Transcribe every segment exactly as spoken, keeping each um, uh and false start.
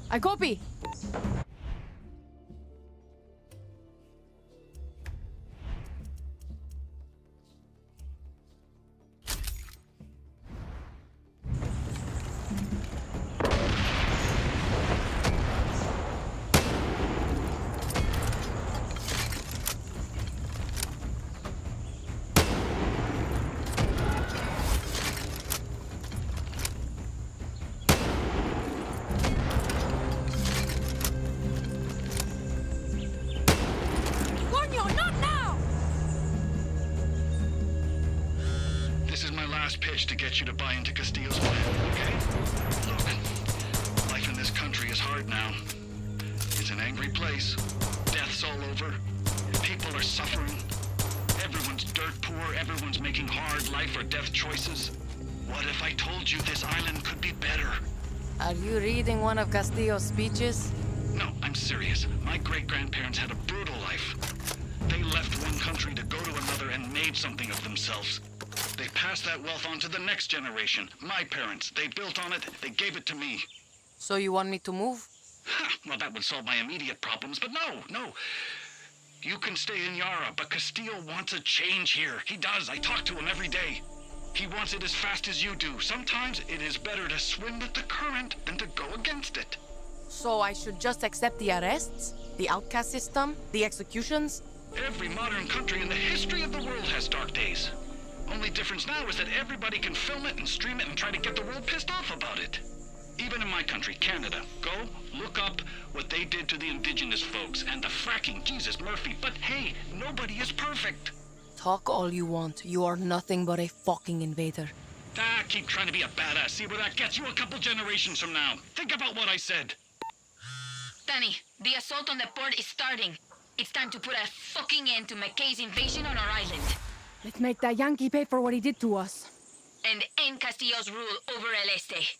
I copy. Pitch to get you to buy into Castillo's plan, okay? Look, life in this country is hard now. It's an angry place. Death's all over. People are suffering. Everyone's dirt poor. Everyone's making hard life or death choices. What if I told you this island could be better? Are you reading one of Castillo's speeches? No, I'm serious. My great-grandparents had a brutal life. They left one country to go to another and made something of themselves. They passed that wealth on to the next generation. My parents. They built on it. They gave it to me. So you want me to move? Ha! Well, that would solve my immediate problems, but no, no. You can stay in Yara, but Castillo wants a change here. He does. I talk to him every day. He wants it as fast as you do. Sometimes it is better to swim with the current than to go against it. So I should just accept the arrests? The outcast system? The executions? Every modern country in the history of the world has dark days. Only difference now is that everybody can film it and stream it and try to get the world pissed off about it. Even in my country, Canada, go look up what they did to the indigenous folks and the fracking, Jesus Murphy. But hey, nobody is perfect. Talk all you want. You are nothing but a fucking invader. Ah, keep trying to be a badass. See where that gets you a couple generations from now. Think about what I said. Danny, the assault on the port is starting. It's time to put a fucking end to McKay's invasion on our island. Let's make that Yankee pay for what he did to us. And end Castillo's rule over El Este.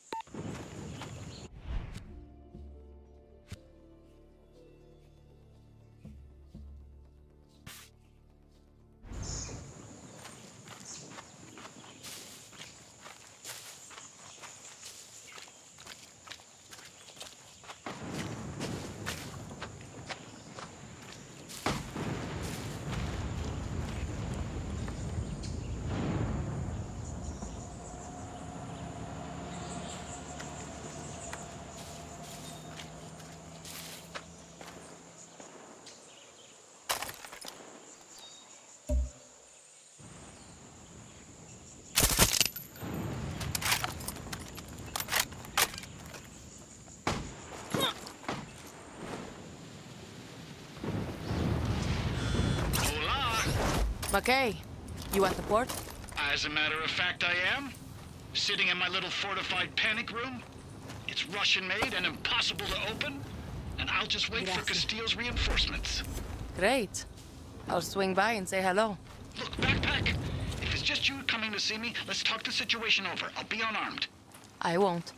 McKay, you at the port? As a matter of fact, I am. Sitting in my little fortified panic room. It's Russian-made and impossible to open. And I'll just wait Gracias. for Castillo's reinforcements. Great. I'll swing by and say hello. Look, backpack. If it's just you coming to see me, let's talk the situation over. I'll be unarmed. I won't.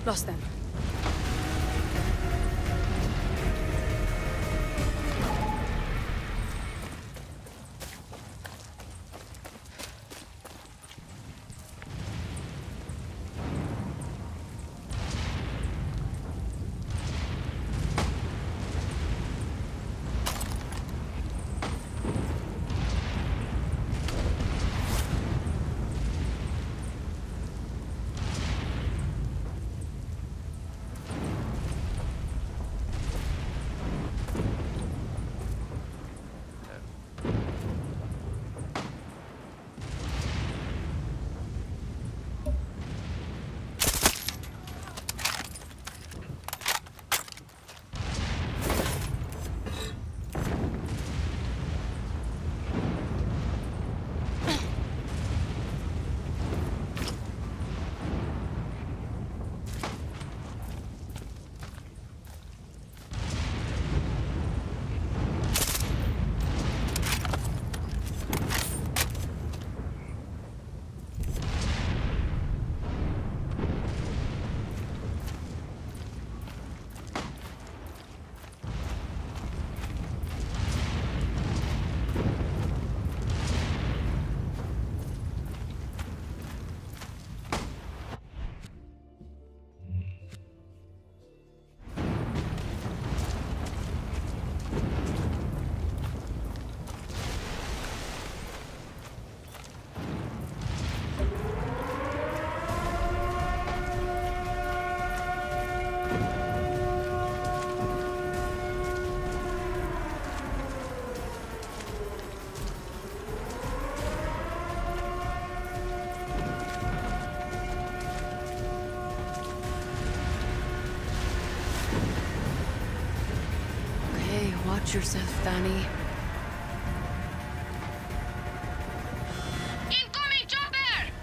Lost them. Watch yourself, Danny. Incoming chopper!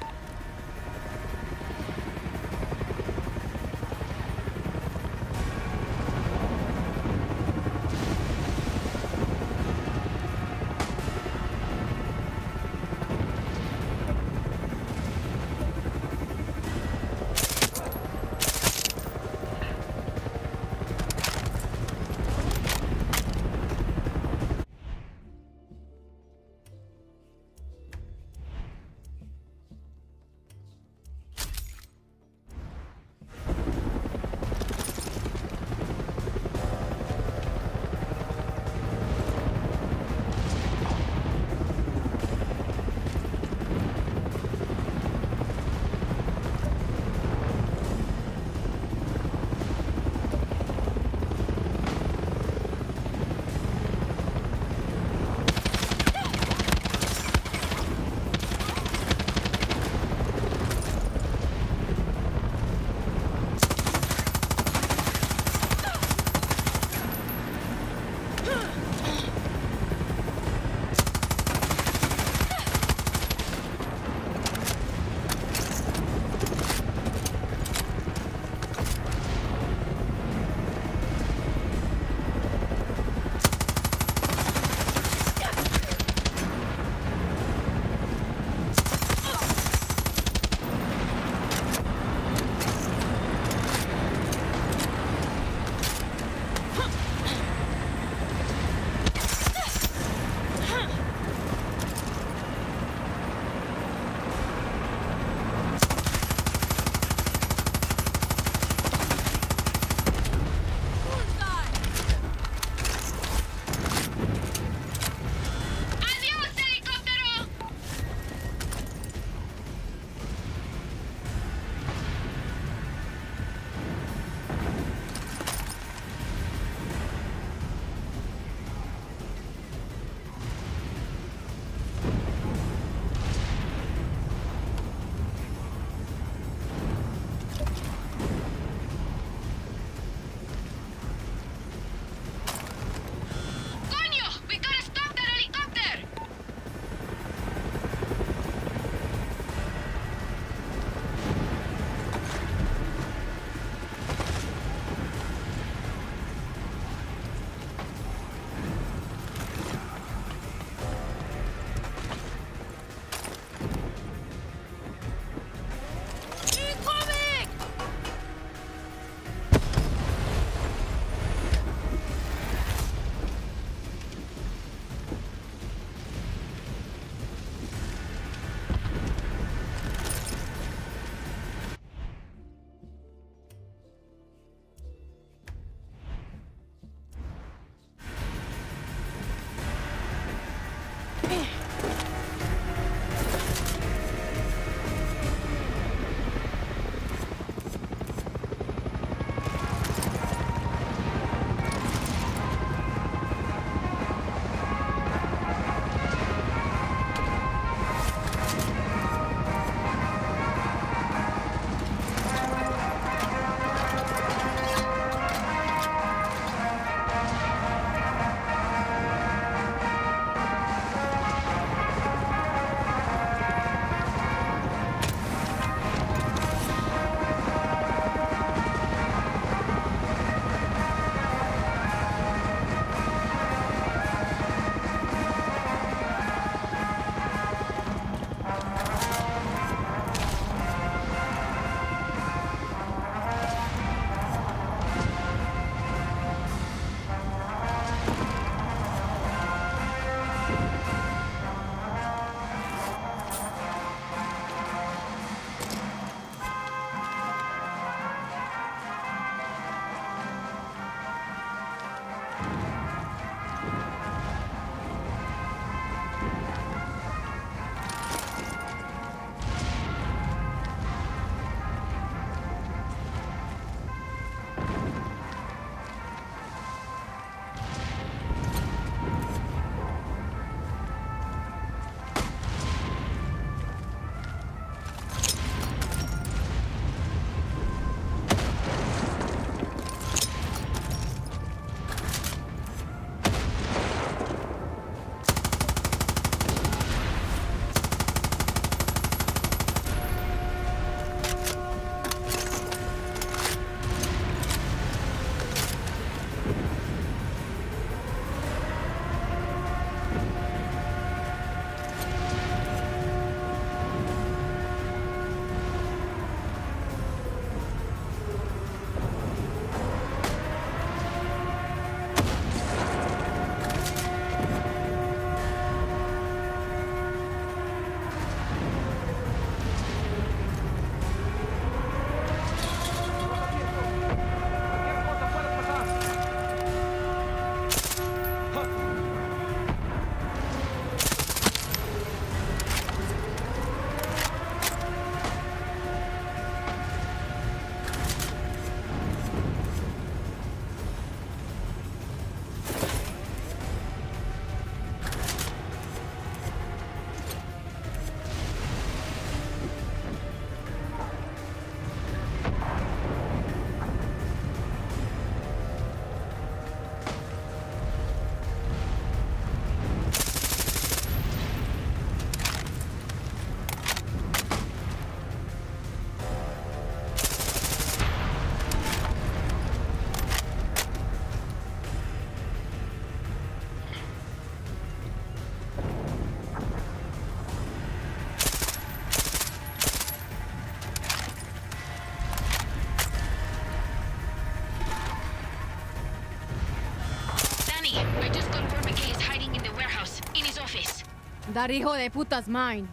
That hijo de puta's mine.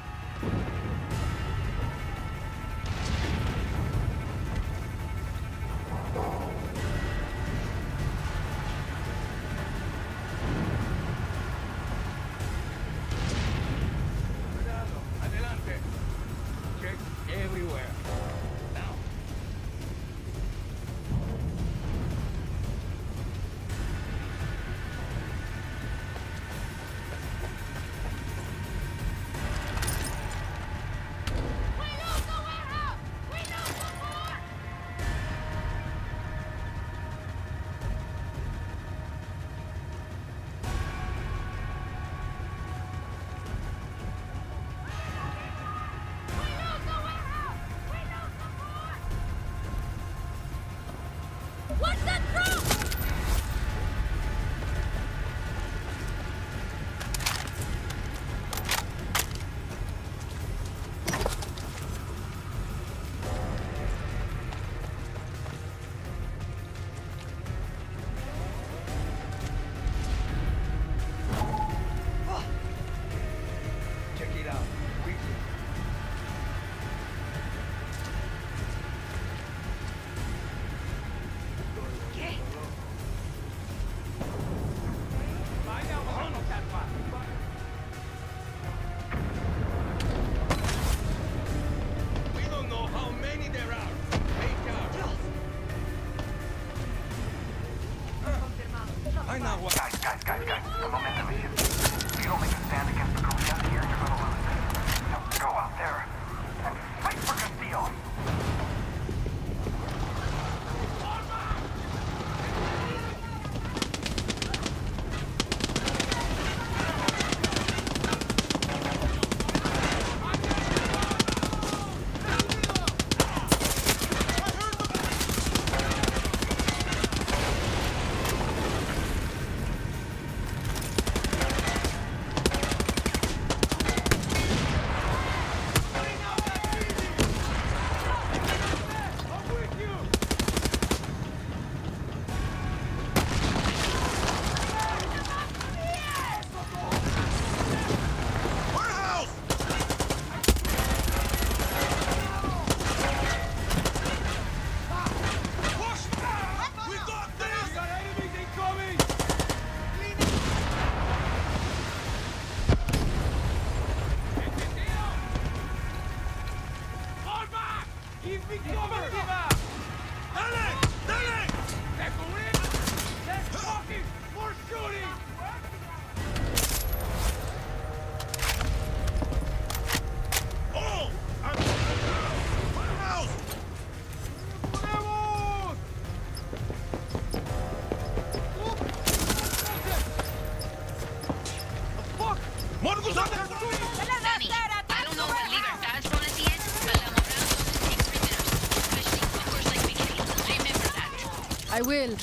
Adelante. Check everywhere. Now. What's that from? Check it out. Quickly. Vaya, vámonos, calma. We don't know how many there are. Take out. I know what. Guys, guys, guys, guys, the momentum is shifting. If you don't make a stand against the Koreans here, you're gonna lose. So go out there and fight for Castillo. Danny, I don't know what Libertad's policy is, but la moral doesn't take prisoners, especially fuckers like Miguel. Remember that. I will.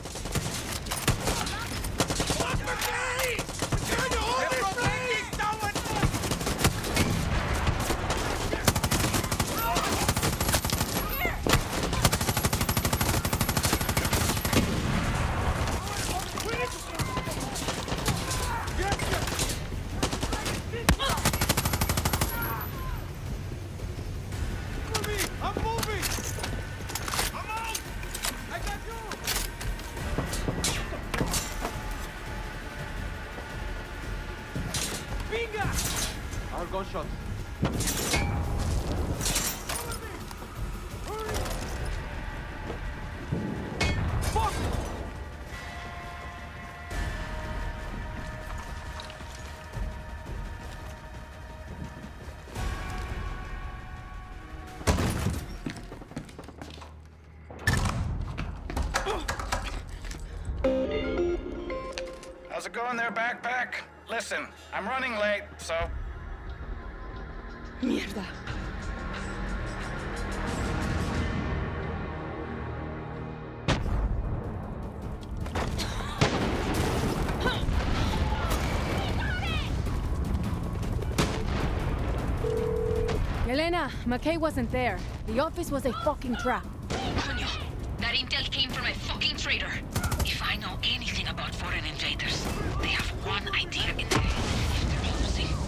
I'm moving! I'm out! I got you! Binga! Our gunshots. Fuck! How's it going there, backpack? Listen, I'm running late, so... Mierda. Elena, McKay wasn't there. The office was a fucking trap. Coño, that intel came from a fucking traitor. If I know anything about foreign invaders, they have one idea in their head. If they're losing,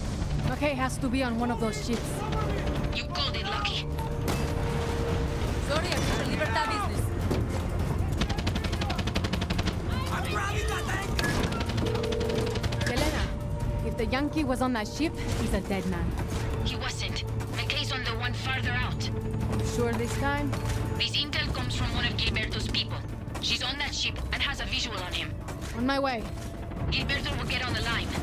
McKay has to be on one of those ships. You called it, Lucky. Sorry, I'm for Libertad business. Helena, if the Yankee was on that ship, he's a dead man. He wasn't. McKay's on the one farther out. Sure this time? This intel comes from one of Gilberto's people. She's on that ship and has a visual on him. On my way. Gilberto will get on the line.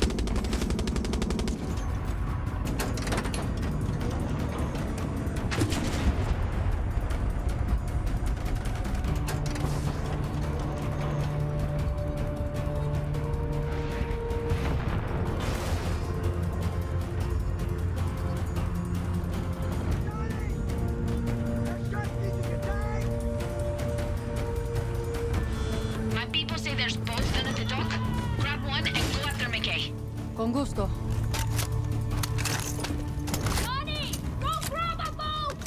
My people say there's boats down at the dock. Grab one and go after McKay. Con gusto. Johnny! Go grab a boat!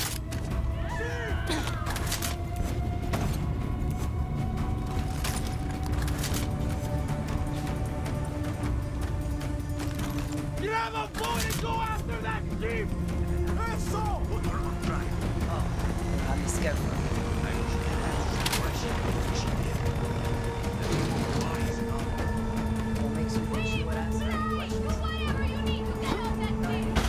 Grab a boat and go after that ship! Eso! I'm scared for you. What makes you think she would ask that Do question? whatever you need to get off that ship!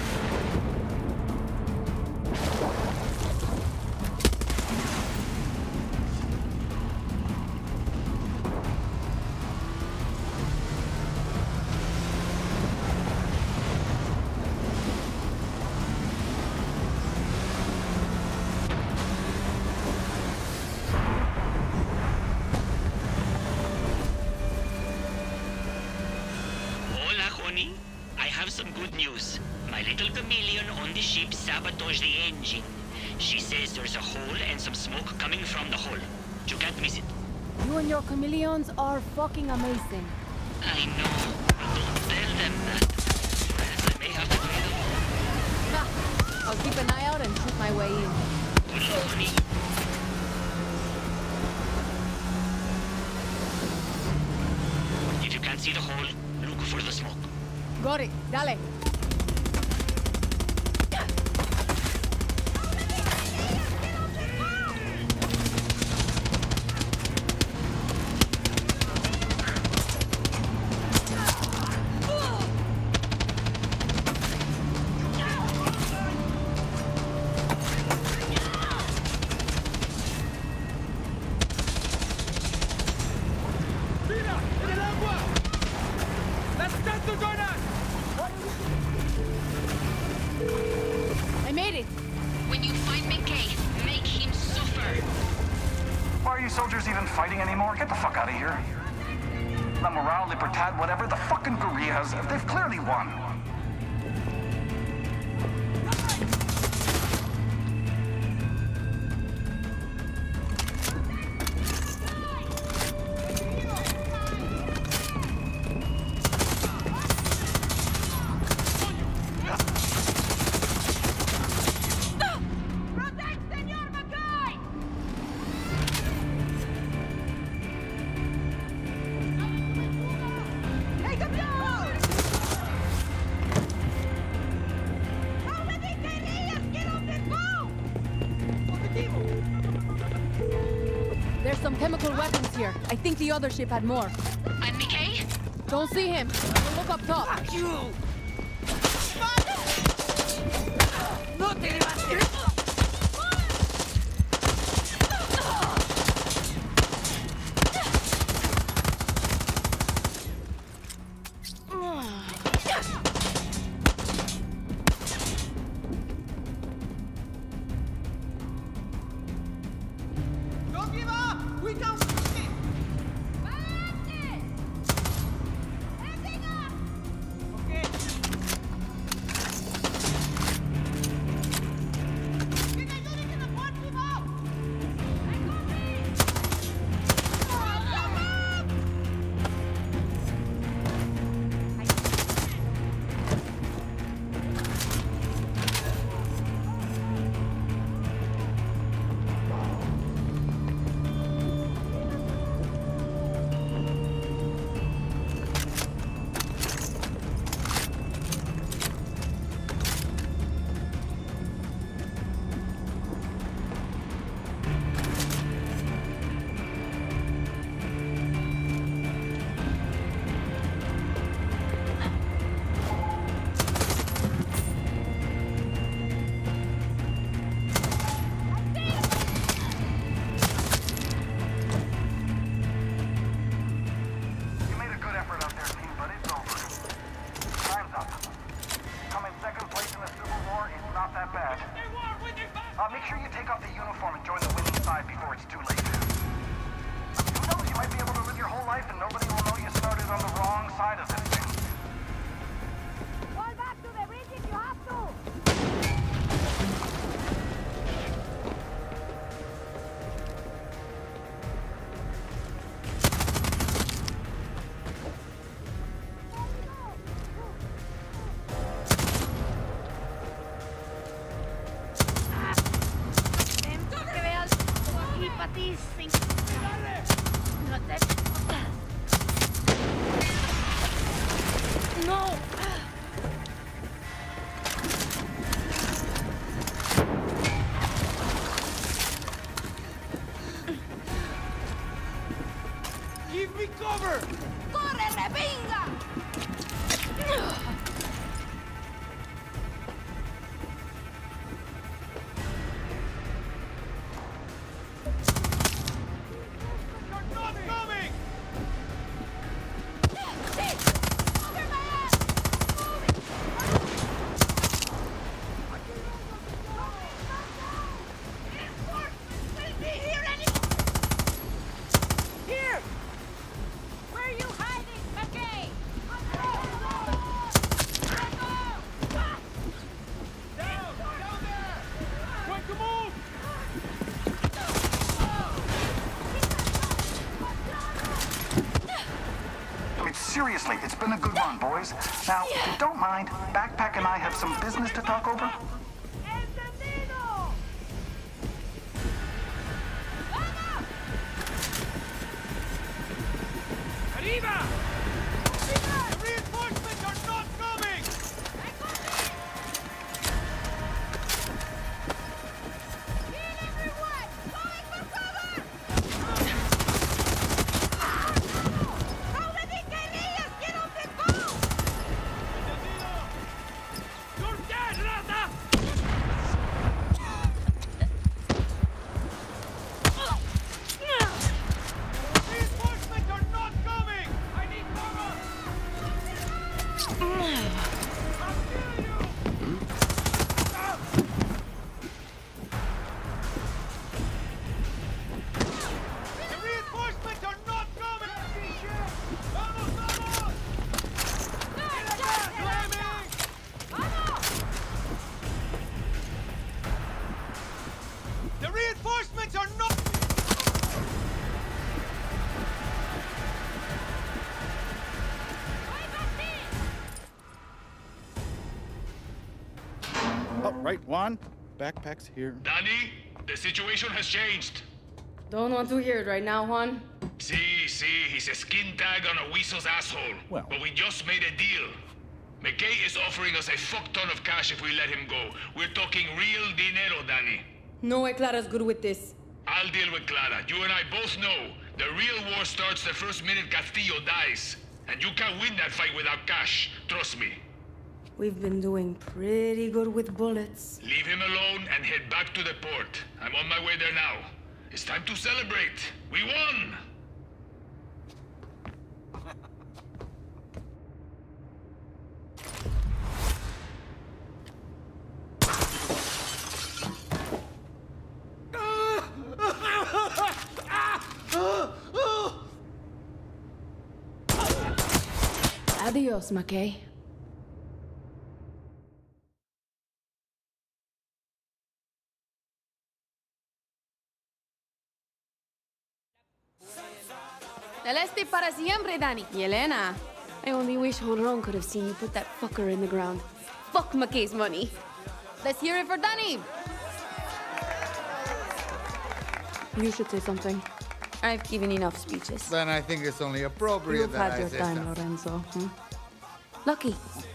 Hola, honey. I have some good news. My little chameleon on the ship sabotaged the engine. She says there's a hole and some smoke coming from the hole. You can't miss it. You and your chameleons are fucking amazing. I know. Don't tell them that. Else I may have to pay them. Ha! I'll keep an eye out and shoot my way in. Good luck, honey. If you can't see the hole, look for the smoke. Got it. Dale. ¡Mira! ¡En el agua! ¡Las tanto, Jonas! I made it. When you find McKay, make him suffer. Why are you soldiers even fighting anymore? Get the fuck out of here. La Moral, Libertad, whatever, the fucking guerrillas, they've clearly won. Protect Senor McKay! ¡Hey, campeón! How many guerrillas get on this boat? There's some chemical weapons here. I think the other ship had more. And McKay? Don't see him. We'll look up top. ¡No te levantes! Don't give up! We can win! ¡Valiente! ¡Heading up! Okay, these things. Not that. No. Give me cover! ¡Corre, revinga! You're not coming! Over my ass! Reinforcements will be here any... Here! Where are you hiding, McKay? Down! Down there! Going to move! I mean, seriously, it's been a good run, boys. Now, if you don't mind, Backpack and I have some business to talk over. ¡Entendido! ¡Vamos! Arriba! The reinforcements are not coming! Heal everyone! Going for cover! How many guerrillas get on the boat? You're dead, Rata! Reinforcements are not coming! I need cover! I'll kill you! The reinforcements are not coming! Vamos, vamos! Flaming! The reinforcements are not... Oh, right, Juan. Backpack's here. Danny, the situation has changed. Don't want to hear it right now, Juan. See, see, he's a skin tag on a weasel's asshole. Well. But we just made a deal. McKay is offering us a fuck ton of cash if we let him go. We're talking real dinero, Danny. No way Clara's good with this. I'll deal with Clara. You and I both know the real war starts the first minute Castillo dies. And you can't win that fight without cash. Trust me. We've been doing pretty good with bullets. Leave him alone and head back to the port. I'm on my way there now. It's time to celebrate. We won! Adios, McKay. Celeste para siempre, Danny. Yelena, I only wish Honron could have seen you put that fucker in the ground. Fuck McKay's money. Let's hear it for Danny. You should say something. I've given enough speeches. Then I think it's only appropriate You've that had I your say time, something. Lorenzo. Hmm? Lucky.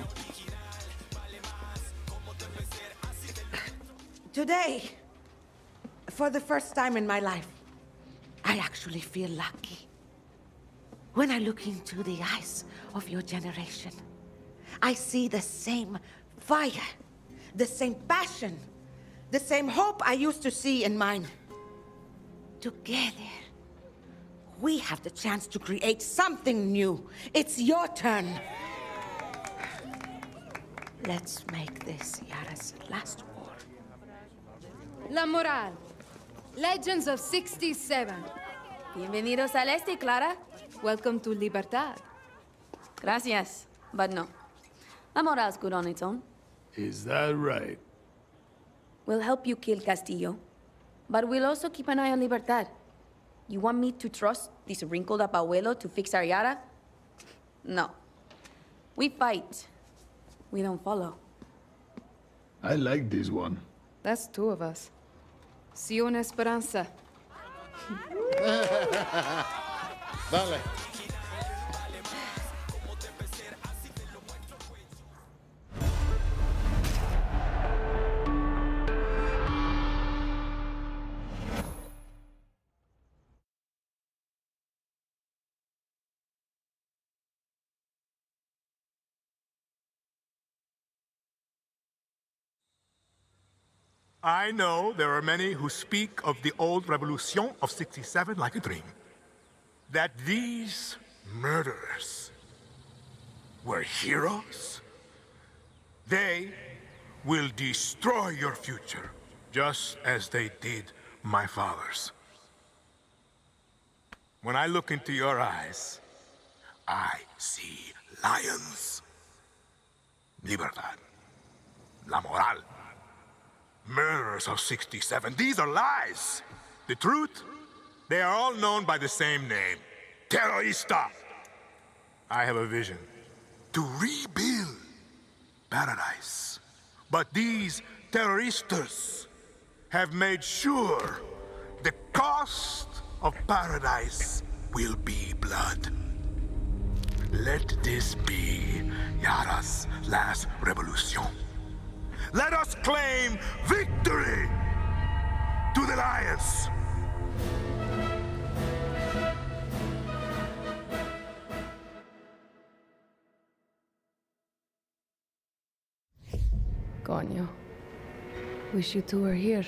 Today, for the first time in my life, I actually feel lucky. When I look into the eyes of your generation, I see the same fire, the same passion, the same hope I used to see in mine. Together, we have the chance to create something new. It's your turn. Let's make this Yara's last war. La Moral. Legends of sixty-seven. Bienvenidos al este, Clara. Welcome to Libertad. Gracias, but no. La Moral's good on its own. Is that right? We'll help you kill Castillo, but we'll also keep an eye on Libertad. You want me to trust this wrinkled-up abuelo to fix our Yara? No. We fight. We don't follow. I like this one. That's two of us. See you in Esperanza. Dale. I know there are many who speak of the old Revolution of sixty-seven like a dream. That these murderers were heroes? They will destroy your future, just as they did my father's. When I look into your eyes, I see lions. Libertad. La moral. Murderers of sixty-seven. These are lies. The truth? They are all known by the same name. Terrorista. I have a vision. To rebuild paradise. But these terroristas have made sure the cost of paradise will be blood. Let this be Yara's last revolution. Let us claim victory to the lions! Coño. Wish you two were here.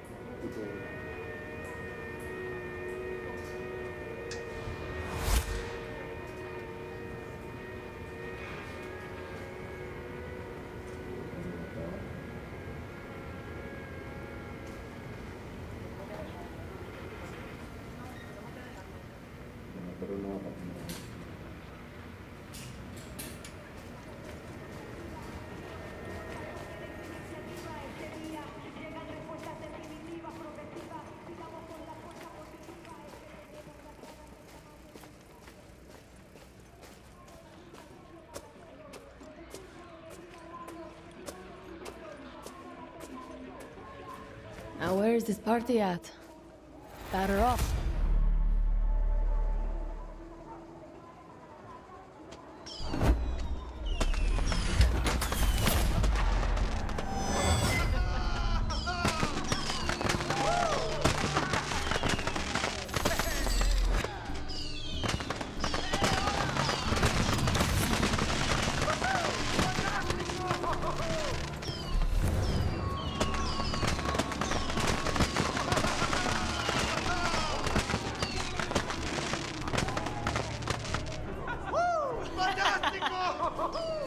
Now where is this party at? Batter off. ¡Fantástico!